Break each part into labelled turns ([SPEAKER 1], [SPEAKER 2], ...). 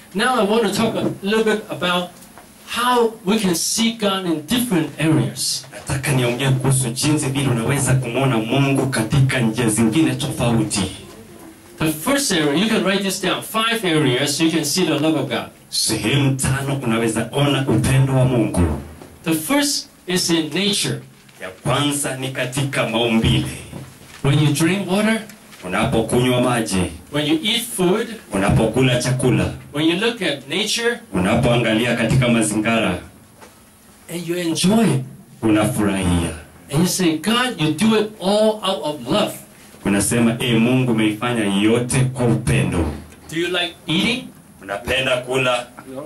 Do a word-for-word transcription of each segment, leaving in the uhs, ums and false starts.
[SPEAKER 1] Now I want to talk a little bit about how we can see God in different areas.
[SPEAKER 2] Nataka niongee kuhusu jinsi vile unaweza kumwona Mungu katika njia zingine tofauti.
[SPEAKER 1] The first area, you can write this down, five areas you can see the love of God.
[SPEAKER 2] Sehemu tano unaweza ona upendo wa Mungu.
[SPEAKER 1] The first is in nature.
[SPEAKER 2] Ya kwanza ni katika maumbile.
[SPEAKER 1] When you drink water,
[SPEAKER 2] unapokunywa maji,
[SPEAKER 1] when you eat food,
[SPEAKER 2] unapokula chakula,
[SPEAKER 1] when you look at nature,
[SPEAKER 2] unapoangalia katika mazingira,
[SPEAKER 1] and you enjoy it,
[SPEAKER 2] unafurahia.
[SPEAKER 1] And you say, God, you do it all out of love.
[SPEAKER 2] Unasema, eh, Mungu umeifanya yote kwa upendo.
[SPEAKER 1] Do you like eating?
[SPEAKER 2] Unapenda kula?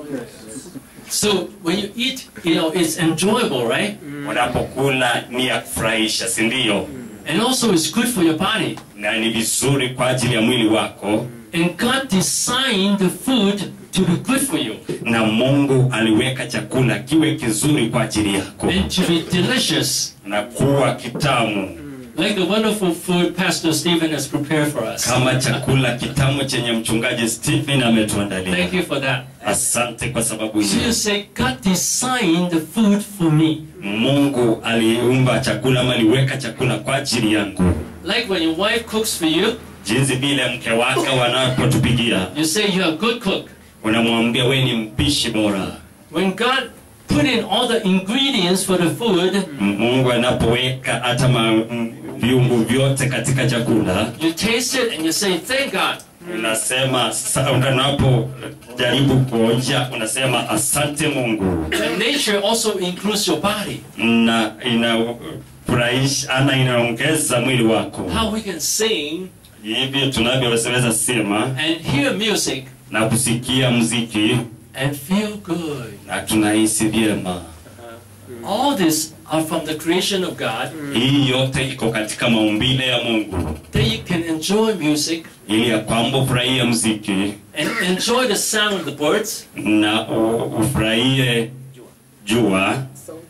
[SPEAKER 1] So when you eat, you know, it's enjoyable, right?
[SPEAKER 2] Unapokula ni ya kufurahisha, si ndio?
[SPEAKER 1] And also it's good for your body.
[SPEAKER 2] Na ni vizuri kwa ajili ya mwili wako.
[SPEAKER 1] And God designed the food to be good for you.
[SPEAKER 2] Na Mungu aliweka chakula kiwe kizuri kwa ajili yako.
[SPEAKER 1] And to be delicious.
[SPEAKER 2] Na kuwa kitamu.
[SPEAKER 1] Like the wonderful food Pastor Stephen has prepared for us.
[SPEAKER 2] Kama chakula kitamu chenye mchungaji Stephen ametuandalia.
[SPEAKER 1] Thank you for that.
[SPEAKER 2] Asante kwa sababu hiyo.
[SPEAKER 1] So you say, God designed the food for me.
[SPEAKER 2] Mungu aliumba chakula, aliweka chakula kwa ajili yangu.
[SPEAKER 1] Like when your wife cooks for you.
[SPEAKER 2] Jinsi vile mke wako wanapotupigia.
[SPEAKER 1] You say you're a good cook.
[SPEAKER 2] Unamwambia wewe ni mpishi bora.
[SPEAKER 1] When God put in all the ingredients for the food,
[SPEAKER 2] Mungu anapoweka hata viungo vyote katika chakula,
[SPEAKER 1] you taste it and you say, thank God.
[SPEAKER 2] Unasema, unapo jaribu kuonja, unasema asante Mungu.
[SPEAKER 1] And nature also includes your body.
[SPEAKER 2] Na inafurahisha, ana inaongeza mwili wako.
[SPEAKER 1] How we can sing
[SPEAKER 2] hivi tunavyoweza sema
[SPEAKER 1] and hear music
[SPEAKER 2] na kusikia muziki
[SPEAKER 1] and feel good.
[SPEAKER 2] Na tunahisi vyema.
[SPEAKER 1] All this are from the creation of God.
[SPEAKER 2] Hii yote iko katika maumbile ya Mungu.
[SPEAKER 1] That you can enjoy music.
[SPEAKER 2] Ili ya kwamba ufurahie muziki.
[SPEAKER 1] And enjoy the sound of the birds.
[SPEAKER 2] Na ufurahie jua.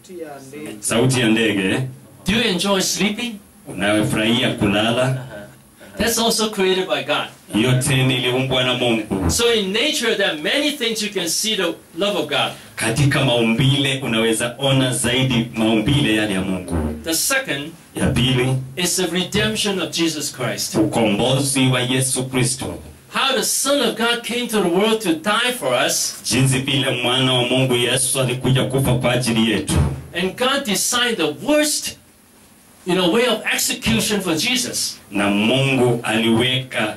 [SPEAKER 2] Sauti ya ndege.
[SPEAKER 1] Do you enjoy sleeping?
[SPEAKER 2] Unafurahia kulala.
[SPEAKER 1] That's also created by God.
[SPEAKER 2] Yote niliumbwa na Mungu.
[SPEAKER 1] So in nature there are many things you can see the love of God.
[SPEAKER 2] Katika maumbile unaweza ona zaidi maumbile yale ya Mungu.
[SPEAKER 1] The second
[SPEAKER 2] ya pili
[SPEAKER 1] is the redemption of Jesus Christ.
[SPEAKER 2] Ukombozi wa Yesu Kristo.
[SPEAKER 1] How the Son of God came to the world to die for us.
[SPEAKER 2] Jinsi vile mwana wa Mungu Yesu alikuja kufa kwa ajili yetu.
[SPEAKER 1] And God designed the worst, you know, way of execution for Jesus.
[SPEAKER 2] Na Mungu aliweka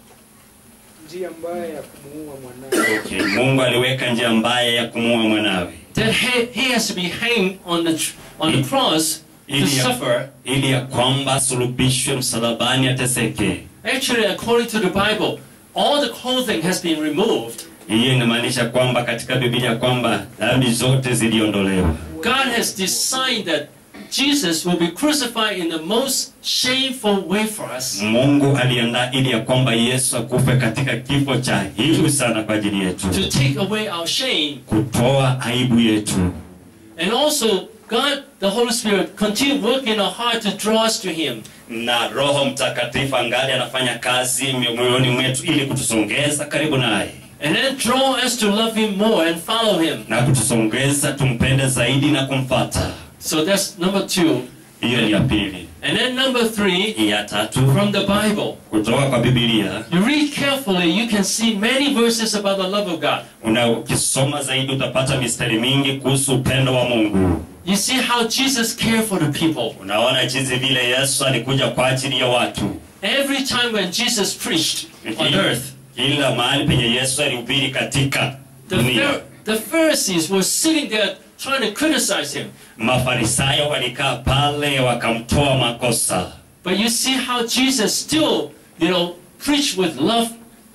[SPEAKER 3] njia mbaya ya kumuua mwanawe.
[SPEAKER 2] Okay, Mungu aliweka njia mbaya ya kumuua mwanawe.
[SPEAKER 1] That he, he has to be hanged on the on the cross to suffer.
[SPEAKER 2] Ili ya kwamba sulubishwe msalabani ateseke.
[SPEAKER 1] Actually, according to the Bible, all the clothing has been removed.
[SPEAKER 2] Hiyo inamaanisha kwamba katika Biblia kwamba dhambi zote ziliondolewa.
[SPEAKER 1] God has designed that Jesus will be crucified in the most shameful way for us.
[SPEAKER 2] Mungu aliandaa ili ya kwamba Yesu akufe katika kifo cha aibu sana kwa ajili yetu.
[SPEAKER 1] To take away our shame.
[SPEAKER 2] Kutoa aibu yetu.
[SPEAKER 1] And also God, the Holy Spirit, continue working in our heart to draw us to Him.
[SPEAKER 2] Na Roho Mtakatifu angali anafanya kazi moyoni mwetu ili kutusongeza karibu naye.
[SPEAKER 1] And then draw us to love Him more and follow Him.
[SPEAKER 2] Na kutusongeza tumpende zaidi na kumfuata.
[SPEAKER 1] So that's number two.
[SPEAKER 2] Hiyo ni ya pili.
[SPEAKER 1] And then number three,
[SPEAKER 2] ya tatu,
[SPEAKER 1] from the Bible.
[SPEAKER 2] Kutoka kwa Biblia.
[SPEAKER 1] You read carefully, you can see many verses about the love of God.
[SPEAKER 2] Unakisoma zaidi utapata mistari mingi kuhusu upendo wa Mungu.
[SPEAKER 1] You see how Jesus cared for the people.
[SPEAKER 2] Unaona jinsi vile Yesu alikuja kwa ajili ya watu.
[SPEAKER 1] Every time when Jesus preached on earth,
[SPEAKER 2] kila mahali penye Yesu alihubiri katika dunia,
[SPEAKER 1] the Pharisees were sitting there trying to criticize him.
[SPEAKER 2] Mafarisayo walikaa pale wakamtoa makosa.
[SPEAKER 1] But you see how Jesus still, you know, preached with love.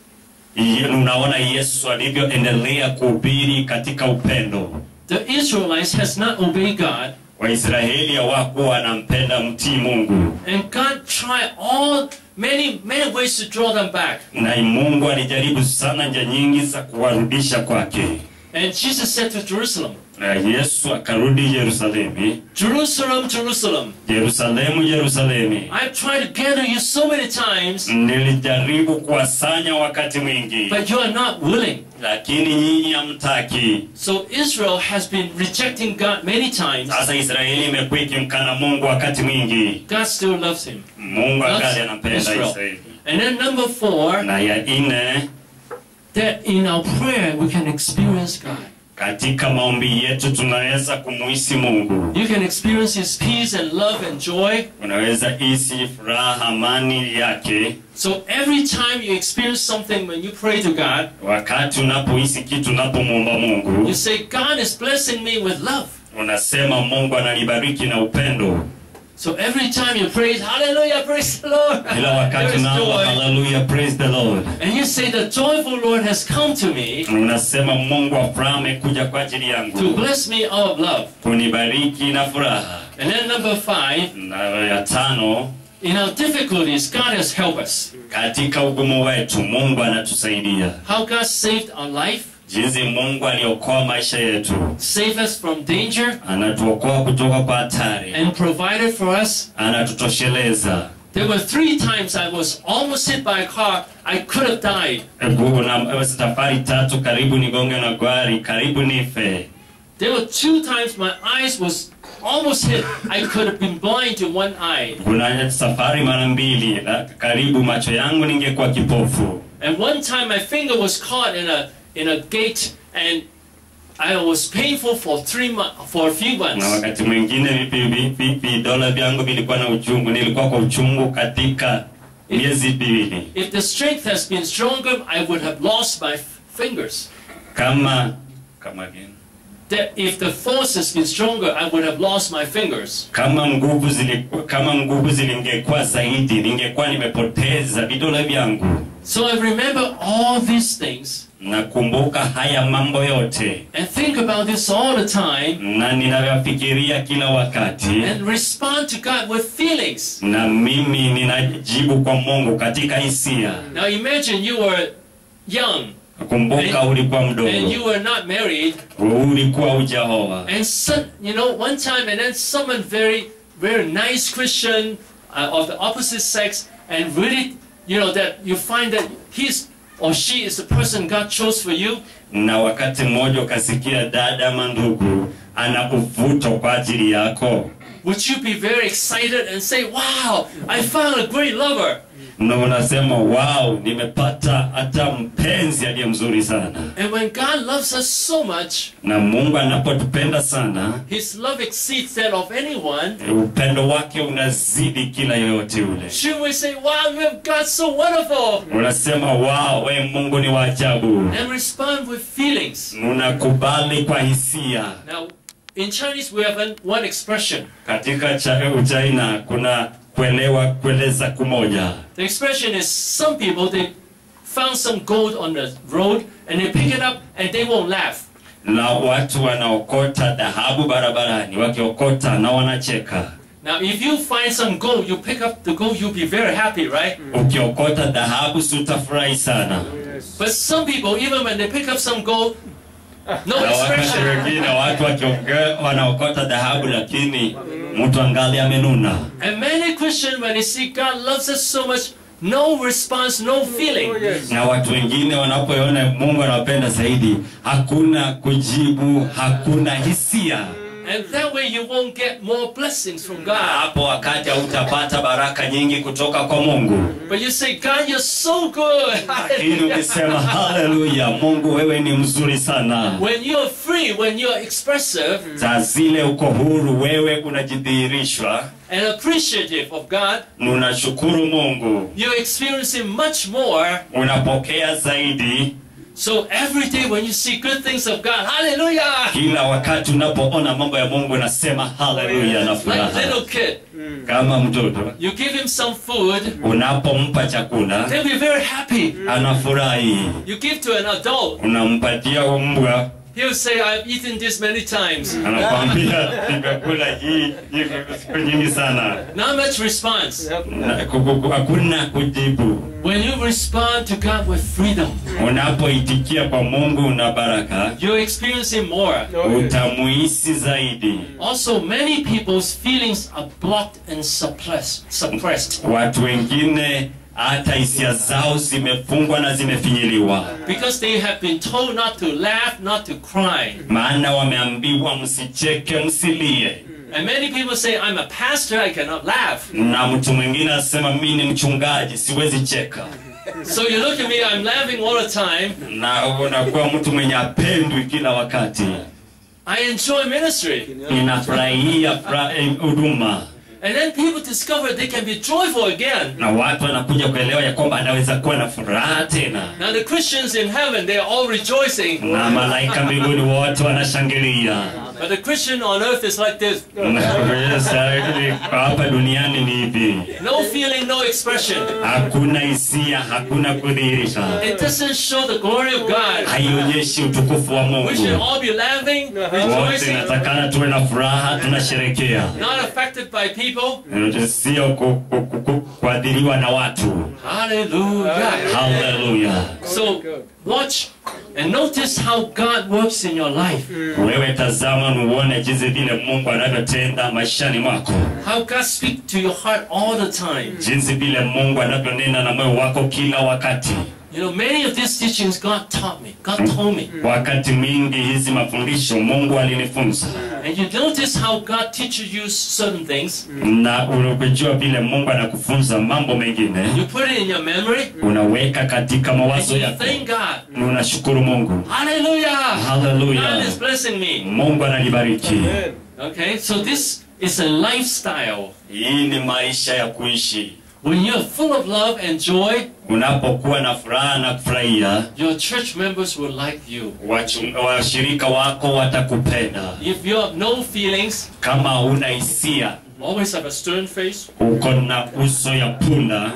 [SPEAKER 2] Unaona Yesu alivyoendelea kuhubiri katika upendo.
[SPEAKER 1] The Israelites has not obeyed God.
[SPEAKER 2] Waisraeli hawakuwa wanampenda mtii Mungu.
[SPEAKER 1] And God tried all many many ways to draw them back.
[SPEAKER 2] Na Mungu alijaribu sana njia nyingi za kuwarudisha kwake.
[SPEAKER 1] And Jesus said to Jerusalem,
[SPEAKER 2] Na Yesu akarudi Yerusalemu.
[SPEAKER 1] Jerusalem, Jerusalem,
[SPEAKER 2] Yerusalemu, Yerusalemu.
[SPEAKER 1] I've tried to gather you so many times,
[SPEAKER 2] Nilijaribu kuwasanya wakati mwingi,
[SPEAKER 1] but you are not willing.
[SPEAKER 2] lakini nyinyi hamtaki.
[SPEAKER 1] So Israel has been rejecting God many times.
[SPEAKER 2] Sasa Israeli imekuwa ikimkana Mungu wakati mwingi.
[SPEAKER 1] God still loves him.
[SPEAKER 2] Mungu
[SPEAKER 1] Loves
[SPEAKER 2] akali anampenda
[SPEAKER 1] Israel.
[SPEAKER 2] Israeli.
[SPEAKER 1] And then number four,
[SPEAKER 2] Na ya nne,
[SPEAKER 1] that in our prayer we can experience God.
[SPEAKER 2] katika maombi yetu tunaweza kumuhisi Mungu.
[SPEAKER 1] You can experience his peace and love and joy.
[SPEAKER 2] Unaweza hisi furaha, amani yake.
[SPEAKER 1] So every time you experience something when you pray to God,
[SPEAKER 2] Wakati unapohisi kitu, unapomwomba Mungu,
[SPEAKER 1] you say, God is blessing me with love.
[SPEAKER 2] unasema Mungu ananibariki na upendo.
[SPEAKER 1] So every time you praise, hallelujah, praise the Lord.
[SPEAKER 2] Kila wakati
[SPEAKER 1] There is
[SPEAKER 2] unaomba
[SPEAKER 1] joy.
[SPEAKER 2] hallelujah, praise the Lord,
[SPEAKER 1] And you say, the joyful Lord has come to me
[SPEAKER 2] unasema Mungu wa furaha amekuja kwa ajili
[SPEAKER 1] to
[SPEAKER 2] yangu,
[SPEAKER 1] bless me out of love.
[SPEAKER 2] kunibariki na furaha.
[SPEAKER 1] And then number five,
[SPEAKER 2] Na ya tano,
[SPEAKER 1] in our difficulties, God has helped us.
[SPEAKER 2] katika ugumu wetu Mungu anatusaidia.
[SPEAKER 1] How God saved our life,
[SPEAKER 2] Jinsi Mungu aliokoa maisha yetu,
[SPEAKER 1] saved us from danger,
[SPEAKER 2] anatuokoa kutoka kwa hatari,
[SPEAKER 1] and provided for us.
[SPEAKER 2] anatutosheleza.
[SPEAKER 1] There were three times I was almost hit by a car. I could have died.
[SPEAKER 2] Kuna safari tatu karibu nigonge na gari, karibu nife.
[SPEAKER 1] There were two times my eyes was almost hit. I could have been blind to one eye.
[SPEAKER 2] Kuna safari mara mbili na karibu macho yangu ningekuwa kipofu.
[SPEAKER 1] And one time my finger was caught in a in a gate, and I was painful for three months, for a few months.
[SPEAKER 2] Na wakati mwingine vidole vyangu vilikuwa na uchungu, nilikuwa kwa uchungu katika miezi miwili.
[SPEAKER 1] If the strength has been stronger, I would have lost my fingers.
[SPEAKER 2] Kama kama again.
[SPEAKER 1] That if the force has been stronger, I would have lost my fingers.
[SPEAKER 2] Kama nguvu zilikuwa kama nguvu zilingekuwa zaidi, ningekuwa nimepoteza vidole vyangu.
[SPEAKER 1] So I remember all these things.
[SPEAKER 2] Nakumbuka haya mambo yote,
[SPEAKER 1] And think about this all the time.
[SPEAKER 2] na ninayafikiria kila wakati,
[SPEAKER 1] And respond to God with feelings.
[SPEAKER 2] na mimi ninajibu kwa Mungu katika hisia.
[SPEAKER 1] Now imagine you were young.
[SPEAKER 2] Kumbuka ulikuwa
[SPEAKER 1] And
[SPEAKER 2] mdogo,
[SPEAKER 1] you were not married.
[SPEAKER 2] ulikuwa hujaoa,
[SPEAKER 1] And some, you know, one time, and then someone very, very nice Christian uh, of the opposite sex, and really, you know, that you find that he's or she is the person God chose for you.
[SPEAKER 2] na wakati mmoja ukasikia dada ama ndugu ana uvuto kwa ajili yako,
[SPEAKER 1] Would you be very excited and say, wow, I found a great lover?
[SPEAKER 2] na unasema wow, nimepata hata mpenzi aliye mzuri sana.
[SPEAKER 1] And when God loves us so much,
[SPEAKER 2] Na Mungu anapotupenda sana,
[SPEAKER 1] his love exceeds that of anyone.
[SPEAKER 2] upendo wake unazidi kila yoyote ule.
[SPEAKER 1] Should we say, wow, you have God so wonderful?
[SPEAKER 2] Unasema wow, we Mungu ni wa ajabu.
[SPEAKER 1] And respond with feelings.
[SPEAKER 2] Unakubali kwa hisia.
[SPEAKER 1] Now, in Chinese, we have an, one expression.
[SPEAKER 2] Katika cha Uchina kuna kuelewa kueleza kumoja.
[SPEAKER 1] The expression is, some people, they found some gold on the road and they pick it up and they won't laugh.
[SPEAKER 2] Na watu wanaokota dhahabu barabarani, wakiokota na wanacheka.
[SPEAKER 1] Now, if you find some gold, you pick up the gold, you'll be very happy, right?
[SPEAKER 2] Ukiokota dhahabu utafurahi sana.
[SPEAKER 1] But some people, even when they pick up some gold, no
[SPEAKER 2] Na wakati
[SPEAKER 1] expression.
[SPEAKER 2] wengine watu wakiongea wanaokota dhahabu lakini mtu angali amenuna.
[SPEAKER 1] And many Christians, when they see God loves us so much, no response, no feeling.
[SPEAKER 2] Na watu wengine wanapoona Mungu anawapenda zaidi, hakuna kujibu, hakuna hisia.
[SPEAKER 1] And that way you won't get more blessings from God.
[SPEAKER 2] Hapo wakati hautapata baraka nyingi kutoka kwa Mungu.
[SPEAKER 1] But you say, God, you're so good.
[SPEAKER 2] Lakini ukisema haleluya, Mungu wewe ni mzuri sana.
[SPEAKER 1] When you're free, when you're expressive
[SPEAKER 2] Saa zile uko huru, wewe unajidhihirishwa,
[SPEAKER 1] and appreciative of God,
[SPEAKER 2] unashukuru Mungu,
[SPEAKER 1] you're experiencing much more.
[SPEAKER 2] unapokea zaidi.
[SPEAKER 1] So every day when you see good things of God, hallelujah!
[SPEAKER 2] Kila wakati unapoona mambo ya Mungu unasema haleluya na
[SPEAKER 1] Like
[SPEAKER 2] furaha.
[SPEAKER 1] little kid,
[SPEAKER 2] Kama mtoto
[SPEAKER 1] you give him some food,
[SPEAKER 2] unapompa chakula
[SPEAKER 1] they'll be very happy.
[SPEAKER 2] anafurahi.
[SPEAKER 1] You give to an adult,
[SPEAKER 2] Unampatia mbwa,
[SPEAKER 1] He'll say, I've eaten this many times.
[SPEAKER 2] Anakwambia nimekula hii hii siku nyingi sana.
[SPEAKER 1] Not much response.
[SPEAKER 2] Na kuku- Hakuna kujibu.
[SPEAKER 1] When you respond to God with freedom,
[SPEAKER 2] Unapoitikia kwa Mungu na baraka,
[SPEAKER 1] you're experiencing more.
[SPEAKER 2] utamuhisi zaidi.
[SPEAKER 1] Also, many people's feelings are blocked and suppressed. suppressed
[SPEAKER 2] Watu wengine hata hisia zao zimefungwa na zimefinyiliwa,
[SPEAKER 1] because they have been told not to laugh, not to cry.
[SPEAKER 2] maana wameambiwa msicheke, msilie.
[SPEAKER 1] And many people say, I'm a pastor, I cannot laugh.
[SPEAKER 2] Na mtu mwingine anasema mimi ni mchungaji, siwezi cheka.
[SPEAKER 1] So you look at me, I'm laughing all the time.
[SPEAKER 2] Na unakuwa mtu mwenye apendwi kila wakati.
[SPEAKER 1] I enjoy ministry.
[SPEAKER 2] Ninafurahia fra- eh, huduma.
[SPEAKER 1] And then people discover they can be joyful again.
[SPEAKER 2] Na watu wanakuja kuelewa ya kwamba anaweza kuwa na furaha tena.
[SPEAKER 1] Now the Christians in heaven, they are all rejoicing.
[SPEAKER 2] Na malaika mbinguni wote wanashangilia.
[SPEAKER 1] But the Christian on earth is like this.
[SPEAKER 2] Hapa duniani ni hivi.
[SPEAKER 1] No feeling, no expression.
[SPEAKER 2] Hakuna hisia, hakuna kudhihirisha.
[SPEAKER 1] It doesn't show the glory of God.
[SPEAKER 2] Haionyeshi utukufu wa
[SPEAKER 1] We should
[SPEAKER 2] Mungu.
[SPEAKER 1] all be laughing,
[SPEAKER 2] Wote
[SPEAKER 1] rejoicing,
[SPEAKER 2] natakana tuwe na furaha, tunasherekea.
[SPEAKER 1] not affected by people.
[SPEAKER 2] Sio ku- ku- ku- ku- kuadhiriwa na watu.
[SPEAKER 1] Hallelujah.
[SPEAKER 2] Hallelujah.
[SPEAKER 1] So watch and notice how God works in your life.
[SPEAKER 2] Wewe tazama na uone jinsi vile Mungu anavyotenda maishani mwako.
[SPEAKER 1] How God speaks to your heart all the time.
[SPEAKER 2] Jinsi vile Mungu anavyonena na moyo wako kila wakati.
[SPEAKER 1] You know, many of these teachings God taught me. God told me.
[SPEAKER 2] Wakati mwingi hizi mafundisho Mungu alinifunza.
[SPEAKER 1] And you notice how God teaches you certain things.
[SPEAKER 2] Na unapojua vile Mungu anakufunza mambo mengine,
[SPEAKER 1] You put it in your memory.
[SPEAKER 2] unaweka katika
[SPEAKER 1] And
[SPEAKER 2] mawazo
[SPEAKER 1] you
[SPEAKER 2] yako.
[SPEAKER 1] thank God.
[SPEAKER 2] Na unashukuru Mungu.
[SPEAKER 1] Hallelujah.
[SPEAKER 2] Hallelujah.
[SPEAKER 1] God is blessing me.
[SPEAKER 2] Mungu ananibariki.
[SPEAKER 1] Okay, so this is a lifestyle.
[SPEAKER 2] Hii ni maisha ya kuishi.
[SPEAKER 1] When you're full of love and joy,
[SPEAKER 2] Unapokuwa na furaha na kufurahia,
[SPEAKER 1] your church members will like you.
[SPEAKER 2] wachung- washirika wako watakupenda.
[SPEAKER 1] If you have no feelings,
[SPEAKER 2] Kama huna hisia,
[SPEAKER 1] always have a stern face,
[SPEAKER 2] uko na uso ya punda,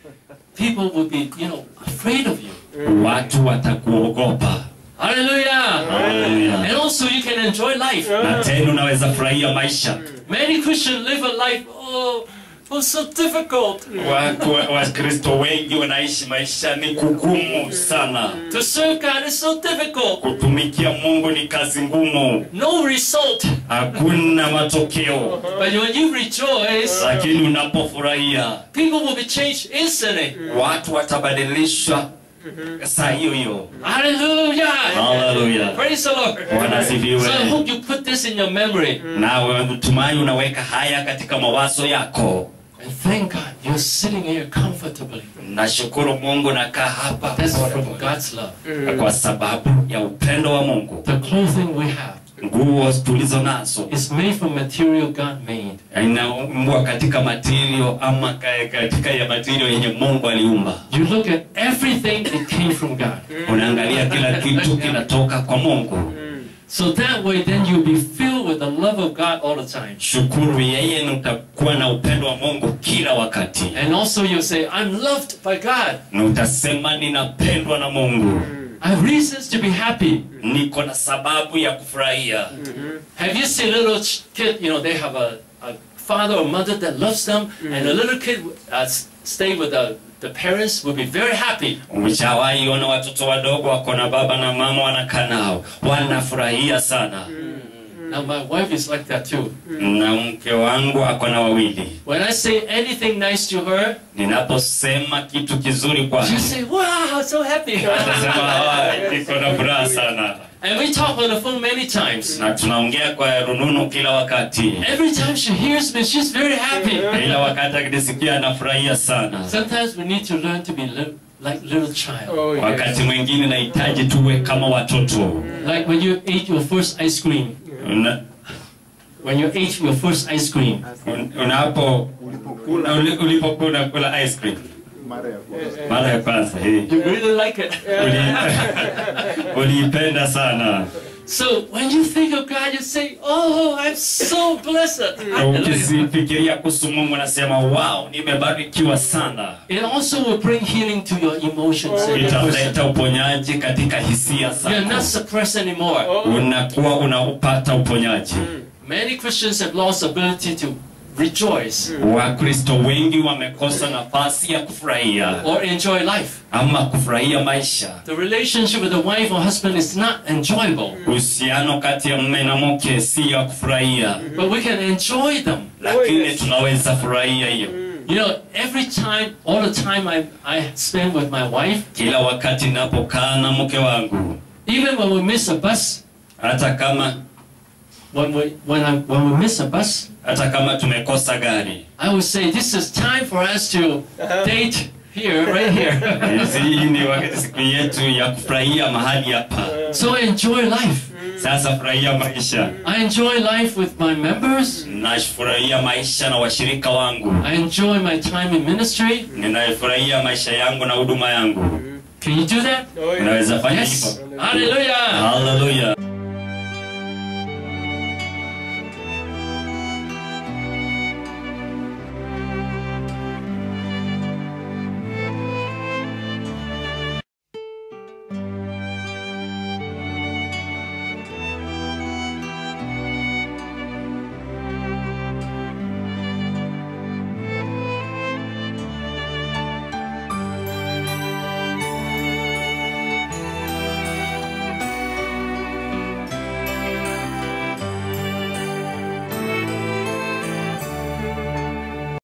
[SPEAKER 1] people will be, you know, afraid of you.
[SPEAKER 2] watu watakuogopa.
[SPEAKER 1] Hallelujah.
[SPEAKER 2] Hallelujah.
[SPEAKER 1] And also you can enjoy life.
[SPEAKER 2] Na tena unaweza furahia maisha.
[SPEAKER 1] Many Christians live a life, oh, oh so difficult.
[SPEAKER 2] Watu wa- Wakristo wengi wanaishi maisha ni kugumu sana.
[SPEAKER 1] To serve God is so difficult.
[SPEAKER 2] Kutumikia Mungu ni kazi ngumu.
[SPEAKER 1] No result.
[SPEAKER 2] Hakuna matokeo.
[SPEAKER 1] But when you rejoice,
[SPEAKER 2] Lakini unapofurahia,
[SPEAKER 1] people will be changed instantly.
[SPEAKER 2] watu watabadilishwa saa hiyo hiyo.
[SPEAKER 1] Hallelujah.
[SPEAKER 2] Hallelujah.
[SPEAKER 1] Praise the Lord.
[SPEAKER 2] Bwana asifiwe.
[SPEAKER 1] So I hope you put this in your memory.
[SPEAKER 2] Na natumai unaweka haya katika mawazo yako.
[SPEAKER 1] And thank God you're sitting here comfortably.
[SPEAKER 2] Nashukuru Mungu nakaa hapa
[SPEAKER 1] That's from God's love.
[SPEAKER 2] kwa sababu ya upendo wa Mungu.
[SPEAKER 1] The clothing we have
[SPEAKER 2] Nguo tulizo nazo
[SPEAKER 1] is made from material God made.
[SPEAKER 2] inaumbwa katika material ama ka- katika ya material yenye Mungu aliumba.
[SPEAKER 1] You look at everything, it came from God.
[SPEAKER 2] Unaangalia kila kitu kinatoka kwa Mungu.
[SPEAKER 1] So that way then you'll be filled with the love of God all the time.
[SPEAKER 2] Shukuru yeye na utakuwa na upendo wa Mungu kila wakati.
[SPEAKER 1] And also you'll say, I'm loved by God.
[SPEAKER 2] Na utasema ninapendwa na Mungu.
[SPEAKER 1] I have reasons to be happy.
[SPEAKER 2] Niko na sababu ya kufurahia.
[SPEAKER 1] Have you seen a little ch- kid, you know, they have a, a father or mother that loves them, and the little kid uh, s- stay with the, the parents will be very happy.
[SPEAKER 2] Umeshawahi ona watoto wadogo wako na baba na mama wanakaa nao, wanafurahia sana.
[SPEAKER 1] Now my wife is like that too.
[SPEAKER 2] Na mke wangu ako na wawili.
[SPEAKER 1] When I say anything nice to her,
[SPEAKER 2] Ninaposema kitu kizuri
[SPEAKER 1] she
[SPEAKER 2] kwake,
[SPEAKER 1] say, wow, so happy.
[SPEAKER 2] anasema "Ah, niko na furaha sana."
[SPEAKER 1] And we talk on the phone many times.
[SPEAKER 2] Na tunaongea kwa rununu kila wakati.
[SPEAKER 1] Every time she hears me, she's very happy.
[SPEAKER 2] Kila wakati akisikia anafurahia sana.
[SPEAKER 1] Sometimes we need to learn to be li like little child.
[SPEAKER 3] Oh,
[SPEAKER 2] Wakati mwingine nahitaji tuwe kama watoto.
[SPEAKER 1] Like when you ate your first ice cream.
[SPEAKER 2] Una-
[SPEAKER 1] When you ate your first ice cream.
[SPEAKER 2] un- Unapo una- uli- ulipokuwa unakula ice cream mara ya kwanza, eh,
[SPEAKER 1] You really like it.
[SPEAKER 2] uli- uliipenda sana.
[SPEAKER 1] So when you think of God, you say, "Oh, I'm so blessed."
[SPEAKER 2] Ukifikiria kuhusu Mungu unasema, "Wow, nimebarikiwa sana."
[SPEAKER 1] It also will bring healing to your emotions.
[SPEAKER 2] Italeta uponyaji katika hisia zako.
[SPEAKER 1] You're not suppressed anymore.
[SPEAKER 2] Unakuwa unaupata uponyaji.
[SPEAKER 1] Many Christians have lost the ability to rejoice.
[SPEAKER 2] Wakristo wengi wamekosa nafasi ya kufurahia
[SPEAKER 1] or enjoy life.
[SPEAKER 2] ama kufurahia maisha.
[SPEAKER 1] The relationship with the wife or husband is not enjoyable.
[SPEAKER 2] Uhusiano kati ya mume na mke si ya kufurahia.
[SPEAKER 1] But we can enjoy them.
[SPEAKER 2] Lakini tunaweza furahia hiyo.
[SPEAKER 1] You know, every time, all the time I, I spend with my wife,
[SPEAKER 2] kila wakati napokaa na mke wangu,
[SPEAKER 1] even when we miss a bus,
[SPEAKER 2] hata kama
[SPEAKER 1] when we when I when we miss a bus,
[SPEAKER 2] hata kama tumekosa gari,
[SPEAKER 1] I would say this is time for us to date here, right here.
[SPEAKER 2] Hii ni wakati siku yetu ya kufurahia mahali hapa.
[SPEAKER 1] So enjoy life.
[SPEAKER 2] Sasa furahia maisha.
[SPEAKER 1] I enjoy life with my members.
[SPEAKER 2] Nafurahia maisha na washirika wangu.
[SPEAKER 1] I enjoy my time in ministry.
[SPEAKER 2] Ninafurahia maisha yangu na huduma yangu.
[SPEAKER 1] Can you do that?
[SPEAKER 2] Unaweza fanya
[SPEAKER 1] Yes.
[SPEAKER 2] hivyo?
[SPEAKER 1] Hallelujah.